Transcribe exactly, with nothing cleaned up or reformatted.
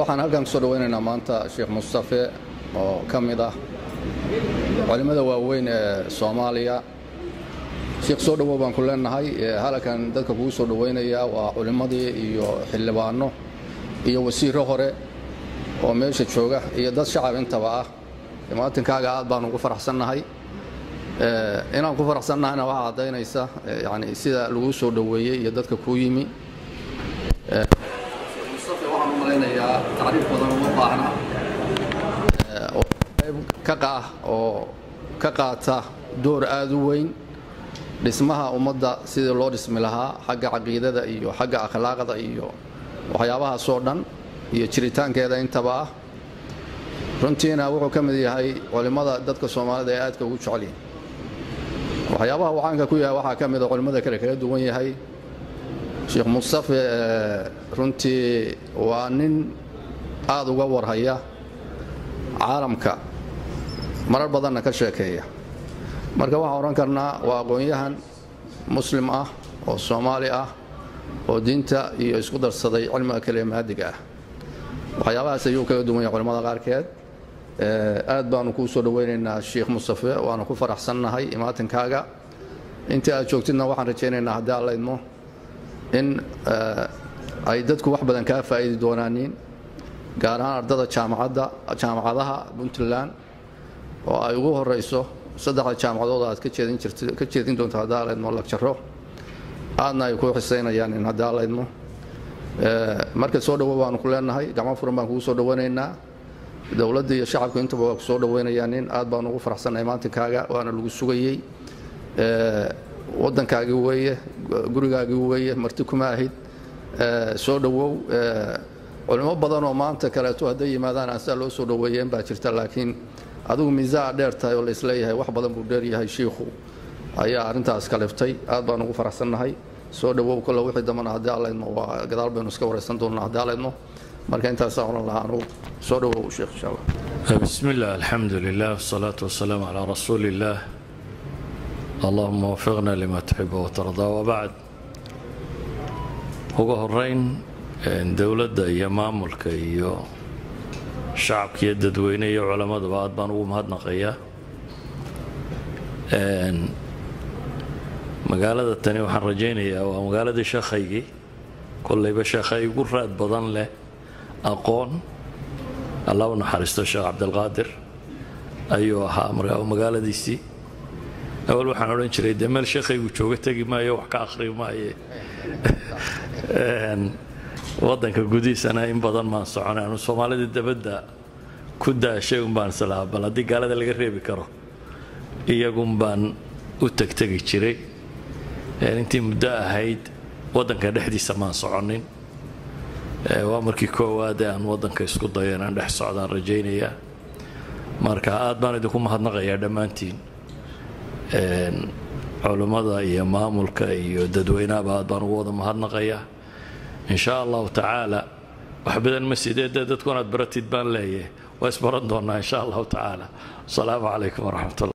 waxaan halkan ku soo dhaweynaynaa maanta Sheekh Mustafa oo kamid ah culimada waaweyn ee Soomaaliya. Sheekh soo dhawow baan ku leenahay halkan dadka kugu soo dhaweynaya waa culimadii iyo xildhibaano iyo wasiiro hore oo meesha jooga iyo dad shacab intaba ah. Imaankaaga aad baan ugu faraxsanahay ee inaan ku faraxsanahayna waxa cadeynaysa yaani sida lagu soo dhaweeyay iyo dadka ku yimi ee Mustafa waxaan u maleynayaa taariikh badan oo baahna ee oo ka qaa oo ka qaata door aad u weyn dhismaha ummadda sidii loo dhismi lahaa xagga aqoonta iyo xagga akhlaaqda iyo waxyaabaha soo dhan iyo jiritaankeeda intaba ah. runtiina wuxuu ka mid yahay culimada dadka Soomaalida ee aadka ugu jecel yihiin waxyaabaha wacanka ku yahay waxa ka mid ah culimada kale kala duwan yahay. Sheekh Mustafa runtii waa nin aad uga warhaya caalamka marar badan ka sheekeeya marka waxaan oran karnaa waa aqoonyahan muslim ah oo Soomaali ah oo diinta iyo isku darsaday cilmiga kalimaadiga ah. waxyaabahaas ayuu kala duwan yahay culimada qaarkeed ee aad baan ku soo dhaweynaynaa Sheekh Mustafa waana ku faraxsanahay imaankaaga inta aad joogtidna waxaan rajaynaynaa haddii Alla idmo in ay dadku wax badan ka faa'iidi doonaan gaar ahaan ardada jaamacadda jaamacadaha Puntland oo ay ugu horeyso saddex jaamacadood aad ka jeedin jirtay ka jeedin doonto haddii Alla idmo lecture aadna ay ku xisaynayaan in haddii Alla idmo ee marka soo dhawow baan ku leenahay gacmo furan baan kugu soo dhaweynaynaa dawladda iyo shacabku intaba waa ku soo dhaweynayaan in aad baan ugu faraxsanahay imaankaaga waana lagu sugayay ee waddankaagi weeye gurigaagi weeye marti kuma ahid ee soo dhawow ee culimo badan oo maanta kale to haday yimaadaan asaa loo soo dhaweeyeen baa jirta laakiin adigu miisaan dheer tahay oo la isleeyahay wax badan buu dheer yahay sheekhu ayaa arintaas ka liftay aad baan ugu faraxsanahay soo dhawow kala wixii damana haddii Alla idmo waa gadaal baynu iska wareysan doonaa haddii Alla idmo marka intaas aan oran lahaa soo dhawow sheekh insha Allah. bismillah alhamdulillah wassalatu wassalamu ala rasulillah اللهم وفقنا لما تحب وترضى وبعد ugu horeyn dawladda iyo maamulka iyo shacabka iyo dadweynaha iyo culimada baad baan ugu mahadnaqayaa een magaalada tani waxaan rajaynayaa waa magaalada sheekhaygii kullayba sheekhay ugu raad badan leh aqoon Allah u naxariisto Sheekh Cabdulqaadir ayuu ahaa magaaladiisii أول واحد نقول إنشري دمال شيخي وشوقة تجي ما يوح كآخر ما ي وضن كجوديس أنا إن بدن ما صعنا أنا سومالي الدبدة كده شيء بان سلاب بلدي قال هذا اللي قريب كره يجوم بان وتك تجي شري يعني أنت مبدأ هيد وضن كده حدي سمان صعنين وامركي كوادة عن وضن كيسكت ضيان عند حصاد رجينية مركعات بان يدكم هذا غير دمانتين culimada iyo maamulka iyo dadweynaha baad baan ugu wada mahadnaqayaa insha Allah ta'ala wax badan masjideeda dadku aad baratid baan leeyahay waa isbaran doonaa insha Allah ta'ala. Assalaamu alaykum wa rahmatullahi